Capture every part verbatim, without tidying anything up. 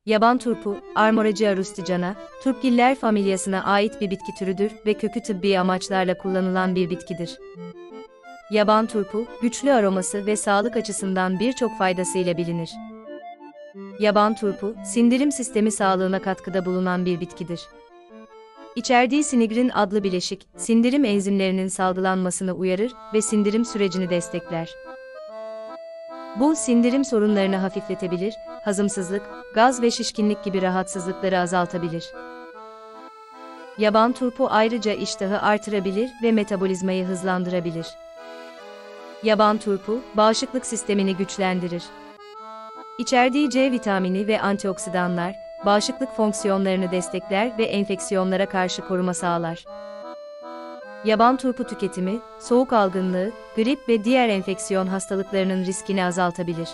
Yaban turpu, Armoragia rusticana, turpgiller familyasına ait bir bitki türüdür ve kökü tıbbi amaçlarla kullanılan bir bitkidir. Yaban turpu, güçlü aroması ve sağlık açısından birçok faydasıyla bilinir. Yaban turpu, sindirim sistemi sağlığına katkıda bulunan bir bitkidir. İçerdiği sinigrin adlı bileşik, sindirim enzimlerinin salgılanmasını uyarır ve sindirim sürecini destekler. Bu, sindirim sorunlarını hafifletebilir, hazımsızlık, gaz ve şişkinlik gibi rahatsızlıkları azaltabilir. Yaban turpu ayrıca iştahı artırabilir ve metabolizmayı hızlandırabilir. Yaban turpu, bağışıklık sistemini güçlendirir. İçerdiği C vitamini ve antioksidanlar, bağışıklık fonksiyonlarını destekler ve enfeksiyonlara karşı koruma sağlar. Yaban turpu tüketimi, soğuk algınlığı, grip ve diğer enfeksiyon hastalıklarının riskini azaltabilir.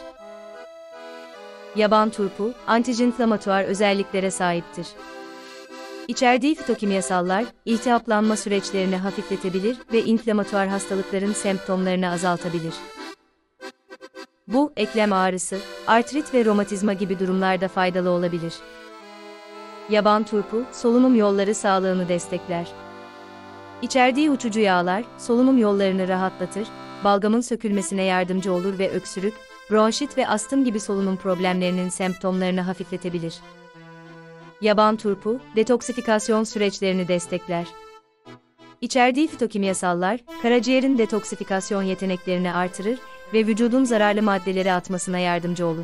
Yaban turpu, anti-inflamatuar özelliklere sahiptir. İçerdiği fitokimyasallar, iltihaplanma süreçlerini hafifletebilir ve inflamatuar hastalıkların semptomlarını azaltabilir. Bu, eklem ağrısı, artrit ve romatizma gibi durumlarda faydalı olabilir. Yaban turpu, solunum yolları sağlığını destekler. İçerdiği uçucu yağlar, solunum yollarını rahatlatır, balgamın sökülmesine yardımcı olur ve öksürük, bronşit ve astım gibi solunum problemlerinin semptomlarını hafifletebilir. Yaban turpu, detoksifikasyon süreçlerini destekler. İçerdiği fitokimyasallar, karaciğerin detoksifikasyon yeteneklerini artırır ve vücudun zararlı maddeleri atmasına yardımcı olur.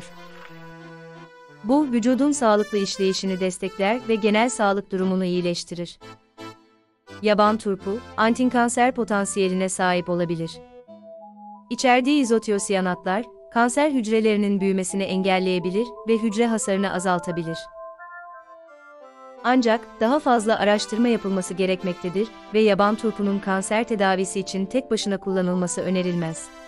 Bu, vücudun sağlıklı işleyişini destekler ve genel sağlık durumunu iyileştirir. Yaban turpu, antikanser potansiyeline sahip olabilir. İçerdiği izotiyosiyanatlar, kanser hücrelerinin büyümesini engelleyebilir ve hücre hasarını azaltabilir. Ancak, daha fazla araştırma yapılması gerekmektedir ve yaban turpunun kanser tedavisi için tek başına kullanılması önerilmez.